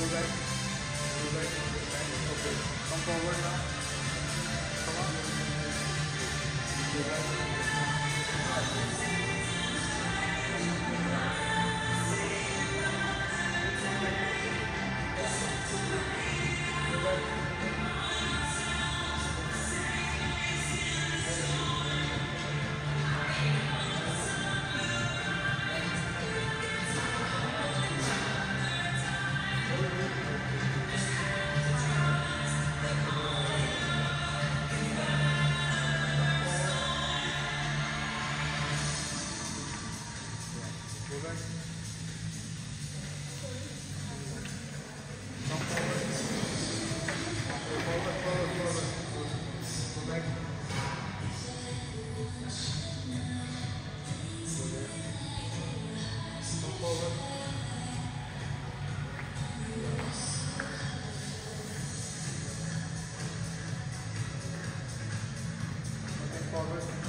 back. Go back. Okay. Come forward now. Come on. Go back. Go back. Come forward. Go forward, forward, forward. Go back. Go there. Come forward. Come forward.